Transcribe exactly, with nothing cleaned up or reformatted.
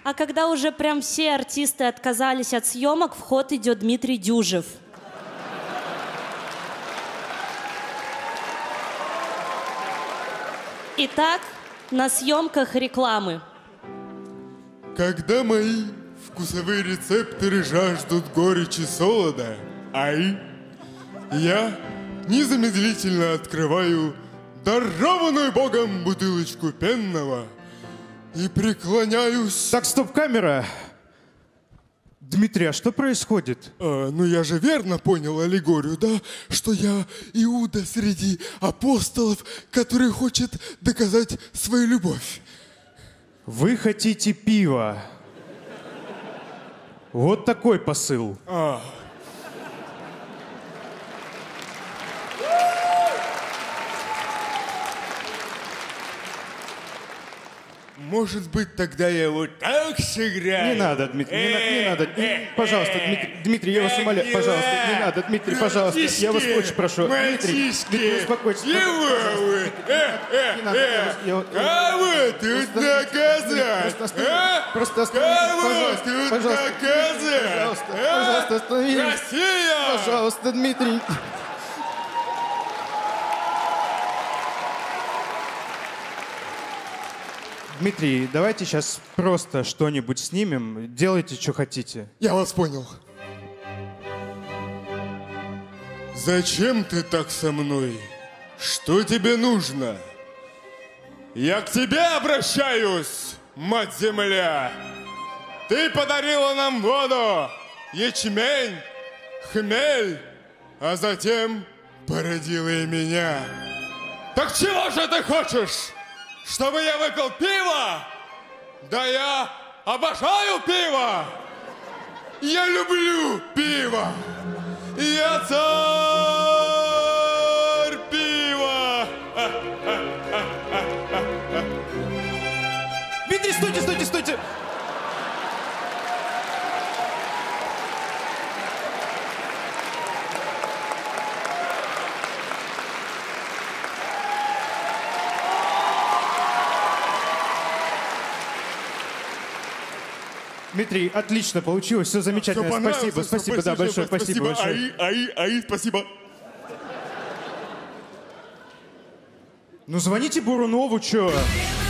А когда уже прям все артисты отказались от съемок, в ход идет Дмитрий Дюжев. Итак, на съемках рекламы. Когда мои вкусовые рецепторы жаждут горечи солода, ай, я незамедлительно открываю дарованную Богом бутылочку пенного и преклоняюсь... Так, стоп, камера. Дмитрий, а что происходит? А, ну я же верно понял аллегорию, да? Что я Иуда среди апостолов, который хочет доказать свою любовь. Вы хотите пива. Вот такой посыл. А. Может быть, тогда я вот так сыграю? Не надо, Дмитрий, не, на- не надо. Не- пожалуйста, Дмитрий, Дмитрий, я вас умоляю, пожалуйста, не надо, Дмитрий, пожалуйста, я вас очень прошу. Дмитрий, Дмитрий, успокойтесь. Левовы! Не надо, я вас- я- Кого тут наказать? Просто останови- А? просто останови- Кого пожалуйста, тут пожалуйста, наказать? Пожалуйста, А? пожалуйста, остановитесь. Россия! Пожалуйста, Дмитрий. Дмитрий, давайте сейчас просто что-нибудь снимем. Делайте, что хотите. Я вас понял. Зачем ты так со мной? Что тебе нужно? Я к тебе обращаюсь, мать-земля. Ты подарила нам воду, ячмень, хмель, а затем породила и меня. Так чего же ты хочешь? Чтобы я выпил пиво? Да я обожаю пиво! Я люблю пиво! Я царь пива! Дмитрий, стойте, стойте, стойте! Дмитрий, отлично получилось, все замечательно. Всё Спасибо, понравилось, спасибо, да, большое, спасибо, большое. Аи, аи, аи, спасибо. Ну звоните Бурунову, чё?